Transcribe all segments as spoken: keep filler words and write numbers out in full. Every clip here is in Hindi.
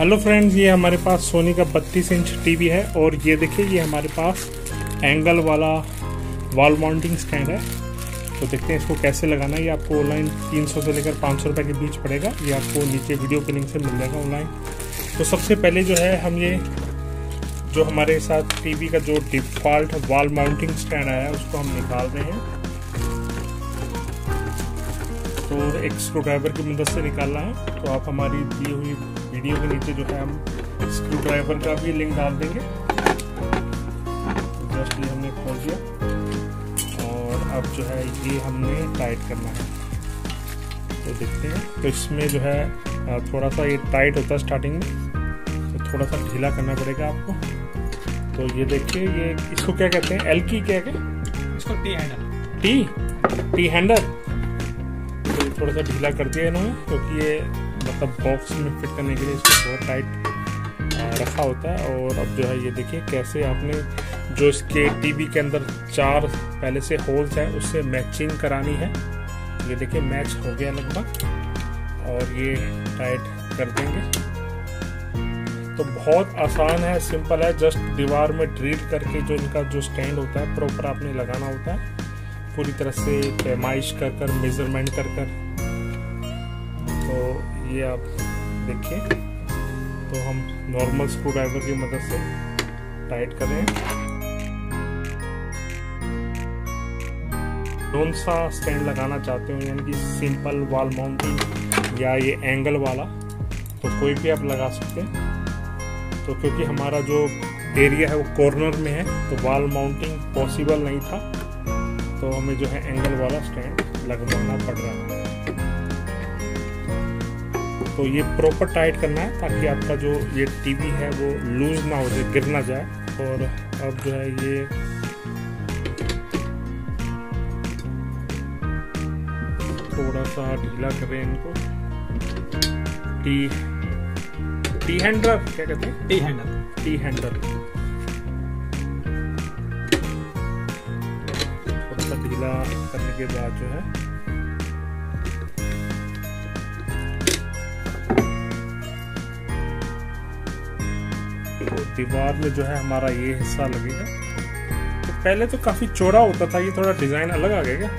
हेलो फ्रेंड्स, ये हमारे पास सोनी का बत्तीस इंच टीवी है और ये देखिए ये हमारे पास एंगल वाला वॉल माउंटिंग स्टैंड है। तो देखते हैं इसको कैसे लगाना है। ये आपको ऑनलाइन तीन सौ से लेकर पाँच सौ रुपये के बीच पड़ेगा। ये आपको नीचे वीडियो के लिंक से मिल जाएगा ऑनलाइन। तो सबसे पहले जो है हम ये जो हमारे साथ टीवी का जो डिफ़ॉल्ट वॉल माउंटिंग स्टैंड आया है उसको हम निकाल रहे हैं। तो एक स्क्रू ड्राइवर की मदद से निकालना है। तो आप हमारी दी हुई वीडियो के नीचे जो है हम स्क्रू ड्राइवर का भी लिंक डाल देंगे। तो जस्ट ये हमने खोल दिया और अब जो है ये हमने टाइट करना है। तो देखते हैं। तो इसमें जो है थोड़ा सा ये टाइट होता है स्टार्टिंग में, तो थोड़ा सा ढीला करना पड़ेगा आपको। तो ये देखिए ये इसको क्या कहते हैं, एल की क्या है, इसको T handle T T handle. तो थोड़ा सा ढीला कर दिया इन्होंने क्योंकि ये मतलब बॉक्स में फिट करने के लिए इसको बहुत टाइट रखा होता है। और अब जो है ये देखिए कैसे आपने जो इसके टीवी के अंदर चार पहले से होल्स हैं उससे मैचिंग करानी है। ये देखिए मैच हो गया लगभग और ये टाइट कर देंगे। तो बहुत आसान है, सिंपल है। जस्ट दीवार में ड्रिल करके जो इनका जो स्टैंड होता है प्रॉपर आपने लगाना होता है, पूरी तरह से पैमाइश कर कर मेजरमेंट कर कर। तो ये आप देखिए, तो हम नॉर्मल स्क्रू ड्राइवर की मदद से टाइट कर रहे हैं। कौन सा स्टैंड लगाना चाहते हो, यानी कि सिंपल वॉल माउंटिंग या ये एंगल वाला, तो कोई भी आप लगा सकते हैं। तो क्योंकि हमारा जो एरिया है वो कॉर्नर में है तो वॉल माउंटिंग पॉसिबल नहीं था, तो हमें जो है एंगल वाला स्टैंड लगवाना पड़ रहा है। तो ये प्रॉपर टाइट करना है ताकि आपका जो ये टीवी है वो लूज ना हो जाए, गिर ना जाए। और अब जो है ये थोड़ा सा ढीला कर रहे हैं इनको। टी टी हैंडल क्या कहते हैं, टी हैंडल टी हैंडल थोड़ा सा ढीला करने के बाद जो है तो दीवार में जो है हमारा ये हिस्सा लगेगा। तो पहले तो काफी चौड़ा होता था, ये थोड़ा डिजाइन अलग आ गया क्या?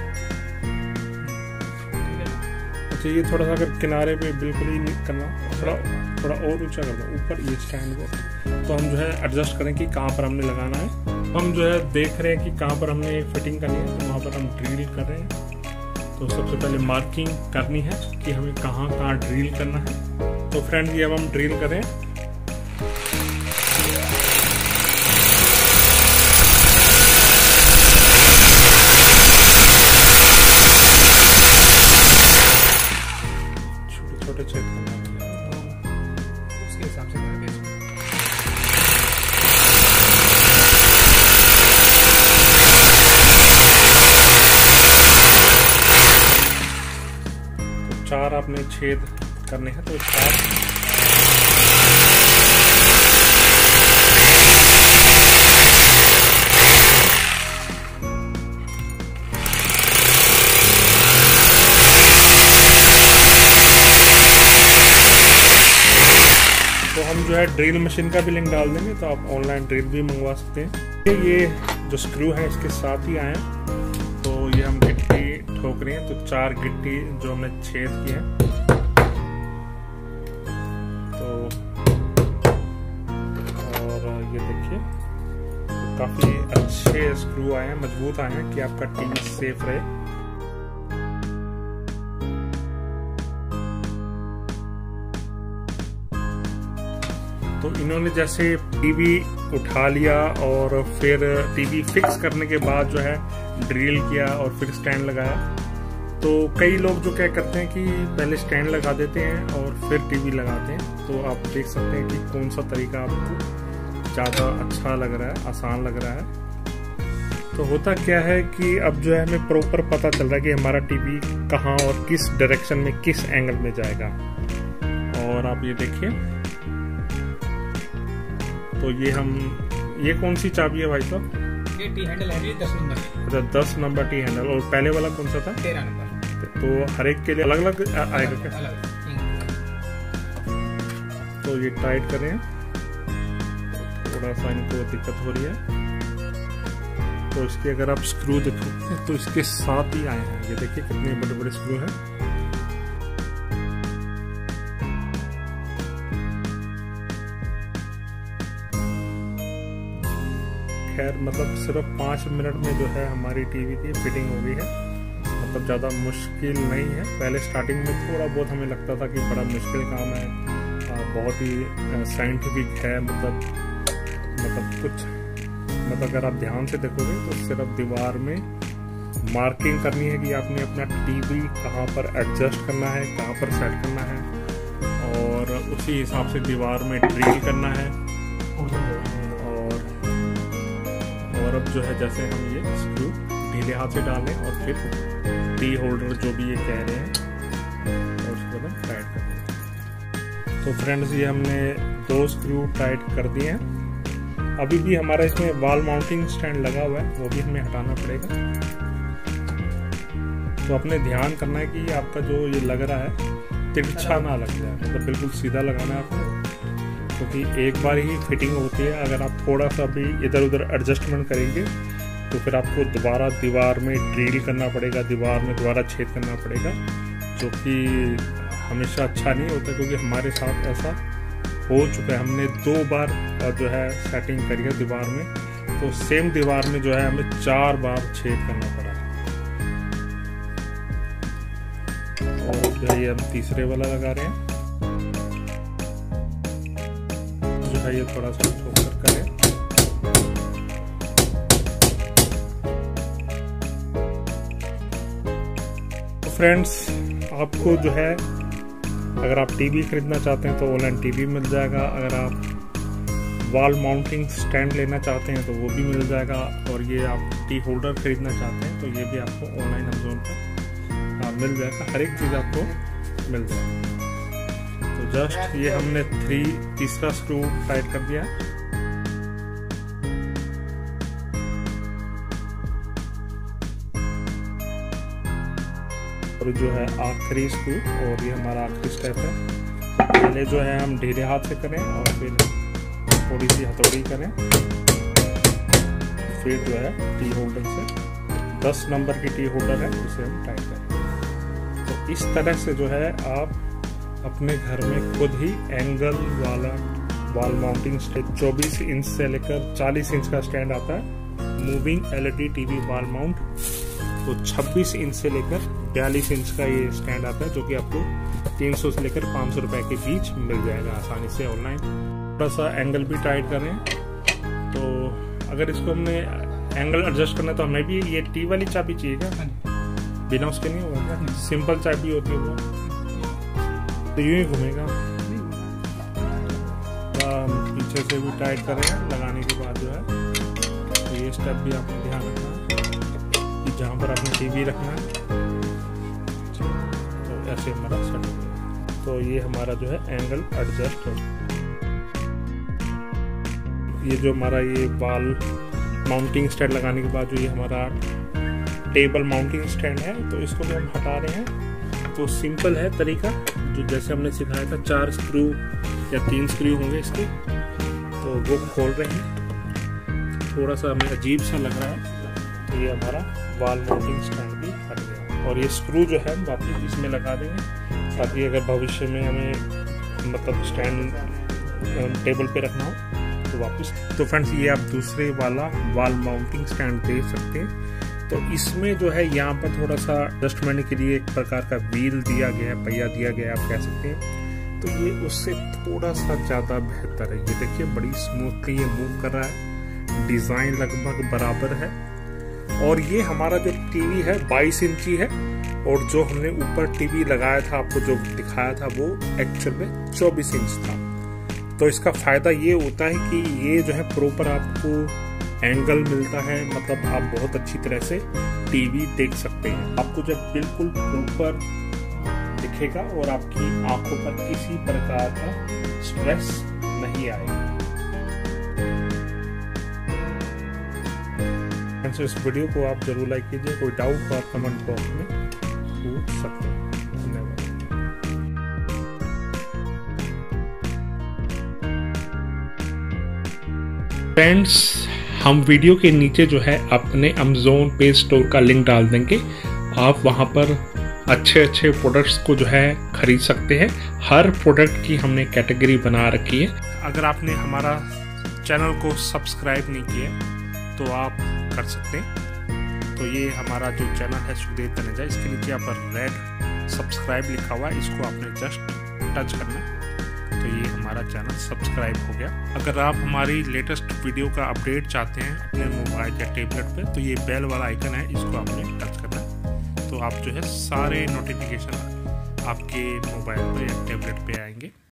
अच्छा, ये थोड़ा सा अगर किनारे पे बिल्कुल ही नहीं करना, थोड़ा थोड़ा और ऊंचा करना ऊपर ये स्टैंड को। तो हम जो है एडजस्ट करें कि कहाँ पर हमने लगाना है। हम जो है देख रहे हैं कि कहाँ पर हमने फिटिंग करनी है, तो वहाँ पर हम ड्रिल कर रहे हैं। तो सबसे पहले मार्किंग करनी है कि हमें कहाँ कहाँ ड्रिल करना है। तो फ्रेंड ये अब हम ड्रिल करें। छोटे छोटे छेद करना उसके हिसाब से तो चार आपने छेद करने हैं। तो चार तो हम जो है ड्रिल मशीन का भी लिंक डाल देंगे, तो आप ऑनलाइन ड्रिल भी मंगवा सकते हैं। ये जो स्क्रू है इसके साथ ही आए हैं। तो ये हम गिट्टी ठोक रहे हैं। तो चार गिट्टी जो हमने छेद की है, तो और ये देखिए तो काफी अच्छे स्क्रू आए हैं, मजबूत आए हैं कि आपका टीवी सेफ रहे। तो इन्होंने जैसे टीवी उठा लिया और फिर टीवी फिक्स करने के बाद जो है ड्रिल किया और फिर स्टैंड लगाया। तो कई लोग जो क्या करते हैं कि पहले स्टैंड लगा देते हैं और फिर टीवी लगाते हैं। तो आप देख सकते हैं कि कौन सा तरीका आपको ज़्यादा अच्छा लग रहा है, आसान लग रहा है। तो होता क्या है कि अब जो है हमें प्रॉपर पता चल रहा है कि हमारा टीवी कहाँ और किस डायरेक्शन में किस एंगल में जाएगा। और आप ये देखिए, तो ये हम ये कौन सी चाबी है भाई साहब? ये टी हैंडल है, दस नंबर। अच्छा, दस नंबर टी हैंडल। और पहले वाला कौन सा था? तेरह नंबर। तो हर एक के लिए अलग अलग आएगा क्या? अलग। तो ये टाइट करें, थोड़ा सा इनको दिक्कत हो रही है। तो इसके अगर आप स्क्रू देखोगे तो इसके साथ ही आए हैं, ये देखिए कितने बड़े बड़े स्क्रू हैं। खैर मतलब सिर्फ पाँच मिनट में जो है हमारी टीवी की फिटिंग हो गई है, मतलब ज़्यादा मुश्किल नहीं है। पहले स्टार्टिंग में थोड़ा बहुत हमें लगता था कि बड़ा मुश्किल काम है, बहुत ही साइंटिफिक है, मतलब मतलब कुछ मतलब अगर आप ध्यान से देखोगे तो सिर्फ दीवार में मार्किंग करनी है कि आपने अपना टीवी कहाँ पर एडजस्ट करना है, कहाँ पर सेट करना है, और उसी हिसाब से दीवार में ड्रिल करना है। और और अब जो है जैसे हम ये स्क्रू ढीले हाथ से डालें और फिर टी होल्डर जो भी ये कह रहे हैं और उसको हम टाइट कर दें। तो फ्रेंड्स ये हमने दो स्क्रू टाइट कर दिए हैं। अभी भी हमारा इसमें वॉल माउंटिंग स्टैंड लगा हुआ है, वो भी हमें हटाना पड़ेगा। तो अपने ध्यान करना है कि आपका जो ये लग रहा है तिरछा ना लग जाए, मतलब बिल्कुल सीधा लगाना है आपको, क्योंकि तो एक बार ही फिटिंग होती है। अगर आप थोड़ा सा भी इधर उधर एडजस्टमेंट करेंगे तो फिर आपको दोबारा दीवार में ड्रिल करना पड़ेगा, दीवार में दोबारा छेद करना पड़ेगा, जो कि हमेशा अच्छा नहीं होता, क्योंकि हमारे साथ ऐसा हो चुका है। हमने दो बार जो है सेटिंग करी है दीवार में, तो सेम दीवार में जो है हमें चार बार छेद करना पड़ा। और जो है ये हम तीसरे वाला लगा रहे हैं, जो है ये थोड़ा सा ठोकर करें। तो फ्रेंड्स आपको जो है अगर आप टीवी खरीदना चाहते हैं तो ऑनलाइन टीवी मिल जाएगा, अगर आप वॉल माउंटिंग स्टैंड लेना चाहते हैं तो वो भी मिल जाएगा, और ये आप टी होल्डर खरीदना चाहते हैं तो ये भी आपको ऑनलाइन अमेज़न पर मिल जाएगा। हर एक चीज़ आपको मिल जाएगी। तो जस्ट ये हमने थ्री तीसरा स्क्रू टाइट कर दिया है। और जो है आखिरी स्क्रू, और ये हमारा आखिरी स्टेप है। पहले जो है हम ढीले हाथ से करें और फिर थोड़ी सी हथौड़ी करें, फिर जो है टी होल्डर से दस नंबर की टी होल्डर है उसे हम टाइट करें। तो इस तरह से जो है आप अपने घर में खुद ही एंगल वाला वॉल माउंटिंग स्टैंड चौबीस इंच से लेकर चालीस इंच का स्टैंड आता है, moving LED TV wall mount. तो छब्बीस इंच से लेकर बयालीस इंच का ये स्टैंड आता है, जो कि आपको तीन सौ से लेकर पाँच सौ रुपए के बीच मिल जाएगा आसानी से ऑनलाइन। थोड़ा सा एंगल भी टाइट करें, तो अगर इसको हमने एंगल एडजस्ट करना है तो हमें भी ये टी वाली चाबी चाहिए क्या? बिना उसके नहीं होगा, सिंपल चाबी होती है वो, तो यूं ही घूमेगा। पीछे से भी टाइट करें लगाने के बाद जो है, तो ये स्टेप भी आपने ध्यान रखना है कि जहाँ पर आपने टीवी रखना है तो ऐसे हमारा सेट हो। तो ये हमारा जो है एंगल एडजस्ट हो। ये जो हमारा ये वॉल माउंटिंग स्टैंड लगाने के बाद जो ये हमारा टेबल माउंटिंग स्टैंड है, तो इसको भी हम हटा रहे हैं। तो सिंपल है तरीका, जो जैसे हमने सिखाया था, चार स्क्रू या तीन स्क्रू होंगे इसके, तो वो खोल रहे हैं। थोड़ा सा हमें अजीब सा लग रहा है, तो ये हमारा वॉल माउंटिंग स्टैंड भी हट गया। और ये स्क्रू जो है वापस इसमें लगा देंगे, ताकि अगर भविष्य में हमें मतलब स्टैंड टेबल पे रखना हो तो वापस। तो फ्रेंड्स ये आप दूसरे वाला वॉल माउंटिंग स्टैंड देख सकते हैं। तो इसमें जो है यहाँ पर थोड़ा सा एडजस्टमेंट के लिए एक प्रकार का व्हील दिया गया है, पहिया दिया गया है आप कह सकते हैं। तो ये उससे थोड़ा सा ज़्यादा बेहतर है। ये देखिए बड़ी स्मूथली ये मूव कर रहा है, डिज़ाइन लगभग बराबर है। और ये हमारा जो टीवी है बाईस इंची है, और जो हमने ऊपर टीवी लगाया था आपको जो दिखाया था वो एक्चुअल में चौबीस इंच था। तो इसका फायदा ये होता है कि ये जो है प्रॉपर आपको एंगल मिलता है, मतलब आप बहुत अच्छी तरह से टीवी देख सकते हैं। आपको जब बिल्कुल प्रॉपर दिखेगा और आपकी आंखों पर किसी प्रकार का स्ट्रेस नहीं आएगा। इस वीडियो को आप जरूर लाइक कीजिए, कोई डाउट तो आप कमेंट बॉक्स में पूछ सकते हैं। धन्यवाद। फ्रेंड्स, हम वीडियो के नीचे जो है अपने अमेज़ोन पे स्टोर का लिंक डाल देंगे। आप वहां पर अच्छे अच्छे प्रोडक्ट्स को जो है खरीद सकते हैं। हर प्रोडक्ट की हमने कैटेगरी बना रखी है। अगर आपने हमारा चैनल को सब्सक्राइब नहीं किया तो आप कर सकते हैं। तो ये हमारा जो चैनल है सुखदेव तनेजा, इसके नीचे यहाँ पर रेड सब्सक्राइब लिखा हुआ है, इसको आपने जस्ट टच करना है तो ये हमारा चैनल सब्सक्राइब हो गया। अगर आप हमारी लेटेस्ट वीडियो का अपडेट चाहते हैं अपने मोबाइल या टेबलेट पे तो ये बेल वाला आइकन है, इसको आपने टच करना है तो आप जो है सारे नोटिफिकेशन आपके मोबाइल पे या टेबलेट पे आएंगे।